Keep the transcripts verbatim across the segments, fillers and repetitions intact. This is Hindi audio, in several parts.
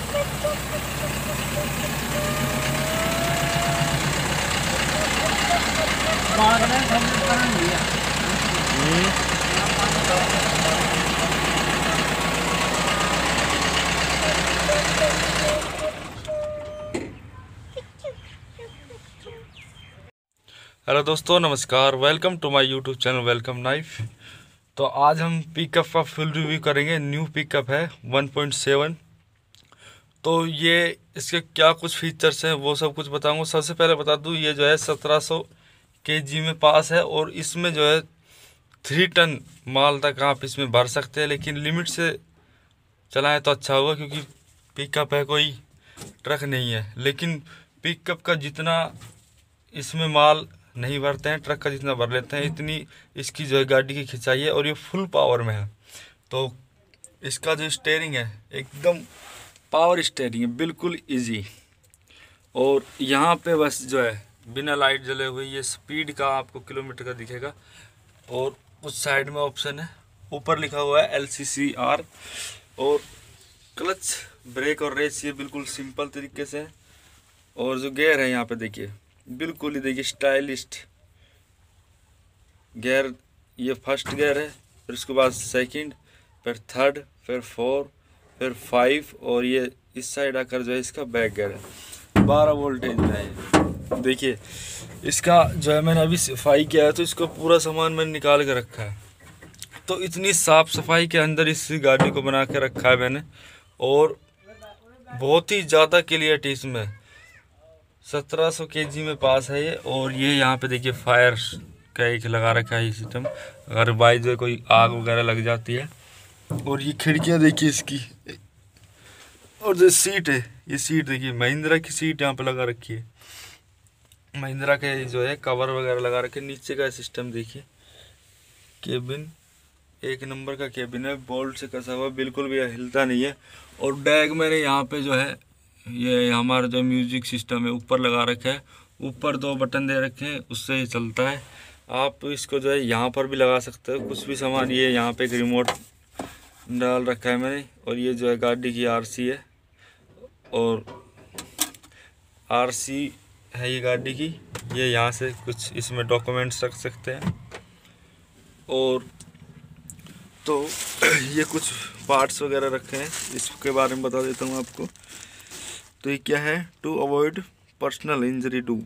हेलो दोस्तों, नमस्कार। Welcome to my YouTube channel welcome knife. तो आज हम पिकअप का फुल रिव्यू करेंगे। न्यू पिकअप है वन पॉइंट सेवन। तो ये इसके क्या कुछ फीचर्स हैं वो सब कुछ बताऊंगा। सबसे पहले बता दूं, ये जो है सत्रह सौ के जी में पास है और इसमें जो है थ्री टन माल तक आप इसमें भर सकते हैं, लेकिन लिमिट से चलाएं तो अच्छा होगा क्योंकि पिकअप है, कोई ट्रक नहीं है। लेकिन पिकअप का जितना इसमें माल नहीं भरते हैं, ट्रक का जितना भर लेते हैं, इतनी इसकी जो है गाड़ी की खिंचाई है और ये फुल पावर में है। तो इसका जो स्टीयरिंग है एकदम पावर स्टीयरिंग है, बिल्कुल इजी। और यहाँ पे बस जो है बिना लाइट जले हुए ये स्पीड का आपको किलोमीटर का दिखेगा। और उस साइड में ऑप्शन है, ऊपर लिखा हुआ है एल सी सी आर। और क्लच, ब्रेक और रेस ये बिल्कुल सिंपल तरीके से है। और जो गियर है यहाँ पे देखिए, बिल्कुल ही देखिए स्टाइलिस्ट गियर। ये फर्स्ट गियर है, फिर उसके बाद सेकंड, फिर थर्ड, फिर फोर, फिर फाइव। और ये इस साइड आकर जो है इसका बैक गियर है। बारह वोल्टेज में है। देखिए इसका जो है मैंने अभी सफाई किया है, तो इसको पूरा सामान मैंने निकाल के रखा है। तो इतनी साफ सफाई के अंदर इस गाड़ी को बना के रखा है मैंने। और बहुत ही ज़्यादा क्लियरिटी इसमें, सत्रह सौ के जी में पास है ये। और ये यहाँ पे देखिए फायर का एक लगा रखा है ये सिस्टम, अगर बाई जो कोई आग वगैरह लग जाती है। और ये खिड़कियाँ देखिए इसकी, और जो सीट है, ये सीट देखिए महिंद्रा की सीट यहाँ पे लगा रखी है। महिंद्रा के जो है कवर वगैरह लगा रखे। नीचे का सिस्टम देखिए, केबिन एक नंबर का केबिन है, बोल्ट से कसा हुआ, बिल्कुल भी हिलता नहीं है। और बैग मैंने यहाँ पे जो है ये हमारा जो म्यूजिक सिस्टम है ऊपर लगा रखा है। ऊपर दो बटन दे रखे हैं, उससे ये चलता है। आप इसको जो है यहाँ पर भी लगा सकते हो कुछ भी सामान। ये यहाँ पे एक रिमोट डाल रखा है मैंने। और ये जो है गाड़ी की आरसी है, और आरसी है ये गाड़ी की। ये यहाँ से कुछ इसमें डॉक्यूमेंट्स रख सकते हैं। और तो ये कुछ पार्ट्स वगैरह रखे हैं, इसके बारे में बता देता हूँ आपको। तो ये क्या है, to avoid personal injury to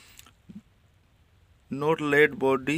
not let body.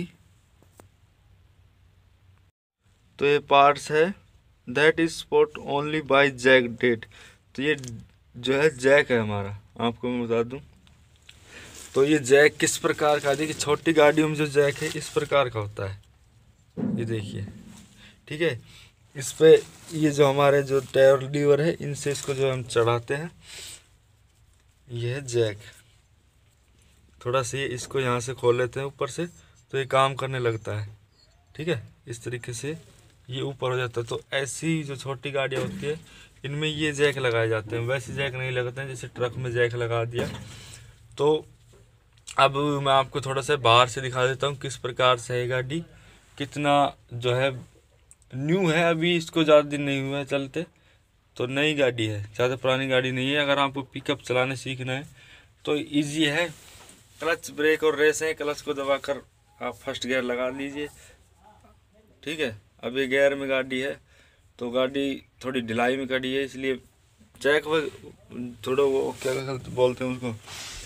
तो ये पार्ट्स है that is spot only by jack date. तो ये जो है जैक है हमारा, आपको मैं बता दूं। तो ये जैक किस प्रकार का, देखिए छोटी गाड़ियों में जो जैक है इस प्रकार का होता है, ये देखिए, ठीक है। इस पे ये जो हमारे जो टायर लीवर है, इनसे इसको जो हम चढ़ाते हैं, ये है जैक। थोड़ा सा ये इसको यहाँ से खोल लेते हैं ऊपर से, तो ये काम करने लगता है, ठीक है। इस तरीके से ये ऊपर हो जाता है। तो ऐसी जो छोटी गाड़ियाँ होती है इनमें ये जैक लगाए जाते हैं, वैसे जैक नहीं लगते हैं जैसे ट्रक में जैक लगा दिया। तो अब मैं आपको थोड़ा सा बाहर से दिखा देता हूँ किस प्रकार से है गाड़ी, कितना जो है न्यू है। अभी इसको ज़्यादा दिन नहीं हुआ है चलते, तो नई गाड़ी है, ज़्यादा पुरानी गाड़ी नहीं है। अगर आपको पिकअप चलाने सीखना है तो इजी है। क्लच, ब्रेक और रेस है। क्लच को दबाकर आप फर्स्ट गियर लगा लीजिए, ठीक है। अब ये गियर में गाड़ी है, तो गाड़ी थोड़ी ढिलाई में खड़ी है, इसलिए जैक वो थोड़ा वो क्या बोलते हैं उसको,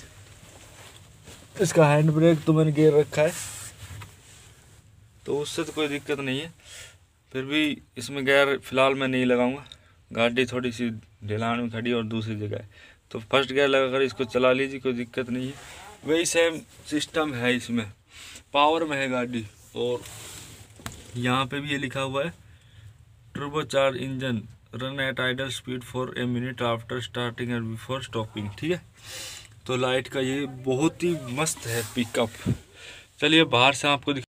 इसका हैंड ब्रेक तो मैंने गियर रखा है, तो उससे तो कोई दिक्कत नहीं है। फिर भी इसमें गियर फिलहाल मैं नहीं लगाऊंगा, गाड़ी थोड़ी सी ढलान में खड़ी और दूसरी जगह है। तो फर्स्ट गियर लगाकर इसको चला लीजिए, कोई दिक्कत नहीं है। वही सेम सिस्टम है इसमें, पावर में है गाड़ी। और यहाँ पे भी ये लिखा हुआ है turbo charge engine run at idle speed for a minute after starting and before stopping, ठीक है। तो लाइट का ये बहुत ही मस्त है पिकअप। चलिए बाहर से आपको